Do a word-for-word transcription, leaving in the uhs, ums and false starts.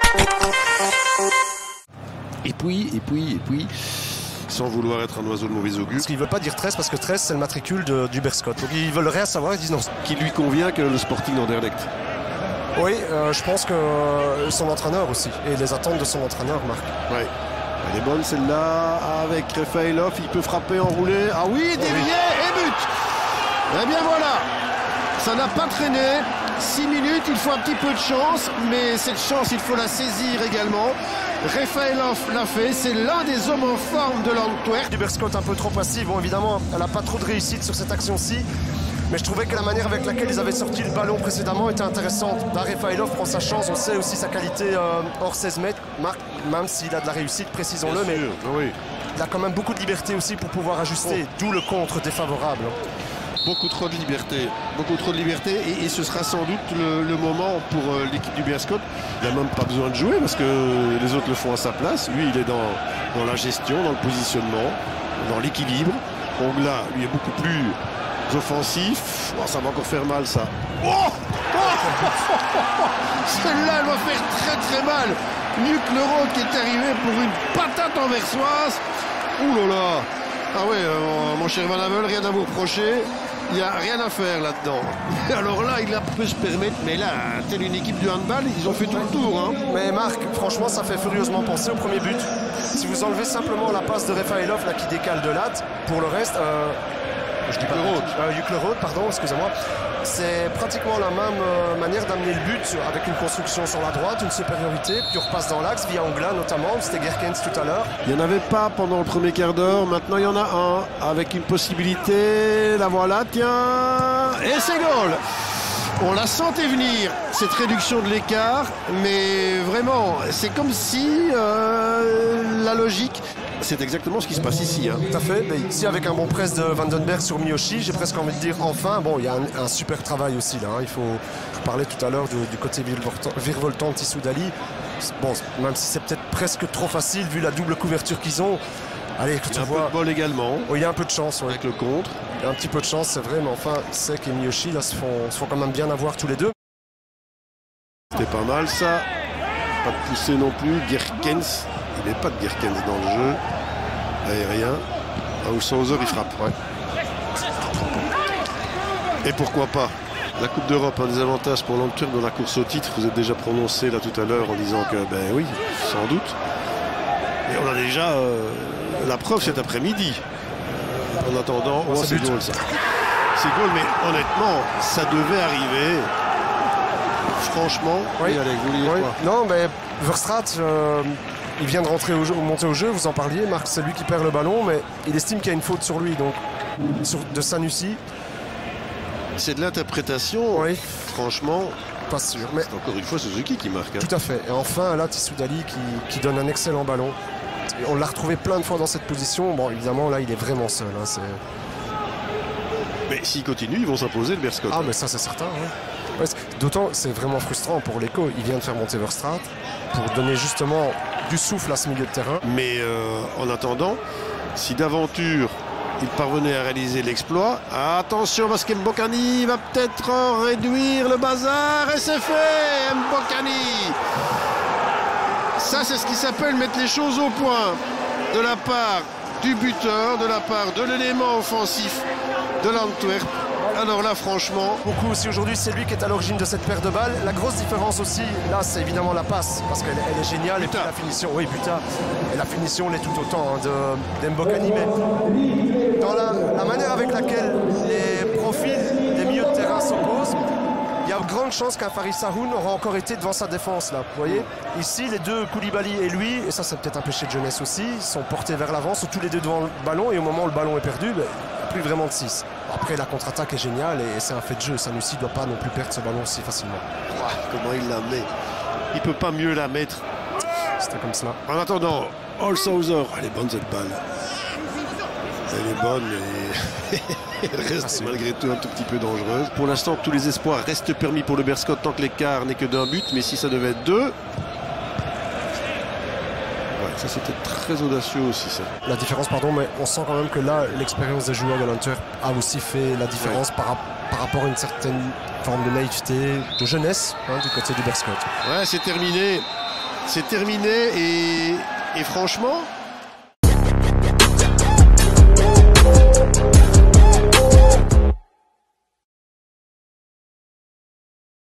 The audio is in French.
Et puis, et puis, et puis, sans vouloir être un oiseau de mauvais augure. Parce qu'ils ne veulent pas dire treize parce que treize c'est le matricule de, du Berscott. Donc ils veulent rien savoir, ils disent non. Qui lui convient que le Sporting d'Anderlecht. Oui, euh, je pense que son entraîneur aussi. Et les attentes de son entraîneur, Marc. Ouais. Elle est bonne celle-là avec Refailov. Il peut frapper, enrouler. Ah oui, dévié et but. Eh bien voilà. Ça n'a pas traîné. six minutes, il faut un petit peu de chance. Mais cette chance, il faut la saisir également. Refailov l'a fait, c'est l'un des hommes en forme de l'Antwerp. Du Berscott un peu trop passif, bon évidemment elle n'a pas trop de réussite sur cette action-ci, mais je trouvais que la manière avec laquelle ils avaient sorti le ballon précédemment était intéressante. Là, Refailov prend sa chance, on sait aussi sa qualité euh, hors seize mètres, Marc, même s'il a de la réussite, précisons-le, mais oui. Il a quand même beaucoup de liberté aussi pour pouvoir ajuster, oh. D'où le contre défavorable. Beaucoup trop de liberté, beaucoup trop de liberté et, et ce sera sans doute le, le moment pour euh, l'équipe du Berscott. Il n'a même pas besoin de jouer parce que les autres le font à sa place. Lui, il est dans, dans la gestion, dans le positionnement, dans l'équilibre. Ongla, lui, est beaucoup plus offensif. Oh, ça va encore faire mal, ça. Oh, oh Celle-là, elle va faire très très mal. Luc Leroux qui est arrivé pour une patate anversoise. Ouh là là. Ah ouais, euh, mon cher Van Havel, rien à vous reprocher. Il n'y a rien à faire là-dedans. Alors là, il a peut se permettre, mais là, telle une équipe du handball, ils ont fait tout le tour. Hein. Mais Marc, franchement, ça fait furieusement penser au premier but. Si vous enlevez simplement la passe de Refailov là qui décale de latte, pour le reste, euh, je dis pas Luc Leroux, pardon, excusez-moi. C'est pratiquement la même euh, manière d'amener le but avec une construction sur la droite, une supériorité, puis on repasse dans l'axe via Ongla notamment, c'était Gerkens tout à l'heure. Il n'y en avait pas pendant le premier quart d'heure, maintenant il y en a un avec une possibilité, la voilà, tiens, et c'est goal. On la sentait venir, cette réduction de l'écart, mais vraiment, c'est comme si euh, la logique... C'est exactement ce qui se passe ici. Hein. Tout à fait. Mais ici, avec un bon press de Vandenberg sur Miyoshi, j'ai presque envie de dire enfin. Bon, il y a un, un super travail aussi là. Hein. Il faut. Je parlais tout à l'heure du, du côté virevoltant de Tissoudali. Bon, même si c'est peut-être presque trop facile vu la double couverture qu'ils ont. Allez, il y a un vois, peu de bol également. Oh, il y a un peu de chance. Ouais. Avec le contre. Il y a un petit peu de chance, c'est vrai. Mais enfin, Sek et Miyoshi là se font, se font quand même bien avoir tous les deux. C'était pas mal ça. Pas de poussée non plus. Gerkens. Il n'y avait pas de Gerkens dans le jeu. Aérien. Haushauser, il frappe. Ouais. Et pourquoi pas la Coupe d'Europe, un des avantages pour l'Antwerp dans la course au titre. Vous êtes déjà prononcé là tout à l'heure en disant que, ben oui, sans doute. Et on a déjà euh, la preuve cet après-midi. En attendant, oh, c'est goal ça. C'est goal, mais honnêtement, ça devait arriver. Franchement, oui. Allez, vous vouliez oui. quoi? Non, mais Verstraete, euh, il vient de rentrer au jeu, monter au jeu, vous en parliez, Marc, c'est lui qui perd le ballon, mais il estime qu'il y a une faute sur lui, donc sur, de Sanusi. C'est de l'interprétation, oui. Franchement. Pas sûr. Mais encore une fois Suzuki qui marque. Hein. Tout à fait. Et enfin, là, Tissoudali qui, qui donne un excellent ballon. Et on l'a retrouvé plein de fois dans cette position. Bon, évidemment, là, il est vraiment seul. Hein, mais s'il continue, ils vont s'imposer le Berscott. Ah, hein. mais ça, c'est certain. Ouais. D'autant, c'est vraiment frustrant pour l'Eco. Il vient de faire monter Verstraete pour donner justement du souffle à ce milieu de terrain. Mais euh, en attendant, si d'aventure il parvenait à réaliser l'exploit, attention parce que Mbokani va peut-être réduire le bazar et c'est fait. Mbokani, ça c'est ce qui s'appelle mettre les choses au point de la part du buteur, de la part de l'élément offensif de l'Antwerp. Alors là, franchement... Beaucoup aussi aujourd'hui, c'est lui qui est à l'origine de cette paire de balles. La grosse différence aussi, là, c'est évidemment la passe, parce qu'elle elle est géniale. Putain. Et puis la finition, oui, putain. Et la finition l'est tout autant hein, de, de Mbokani. Mais dans la, la manière avec laquelle les profils des milieux de terrain s'opposent, il y a de grandes chances qu'un Faris Sahoun aura encore été devant sa défense, là. Vous voyez, ici, les deux, Koulibaly et lui, et ça, c'est peut-être un péché de jeunesse aussi, sont portés vers l'avant, sont tous les deux devant le ballon, et au moment où le ballon est perdu, ben, plus vraiment de six. Après, la contre-attaque est géniale et c'est un fait de jeu. Sanusi ne doit pas non plus perdre ce ballon si facilement. Wow, comment il la met. Il ne peut pas mieux la mettre. C'était comme cela. En attendant, Holshauser, elle est bonne cette balle. Elle est bonne, mais elle reste ah, malgré tout un tout petit peu dangereuse. Pour l'instant, tous les espoirs restent permis pour le Berscott tant que l'écart n'est que d'un but. Mais si ça devait être deux... Ça c'était très audacieux aussi ça. La différence pardon mais on sent quand même que là l'expérience des joueurs de l'Antwerp a aussi fait la différence ouais. par, par rapport à une certaine forme de naïveté, de jeunesse hein, du côté du Berscott. Ouais c'est terminé. c'est terminé et, et franchement,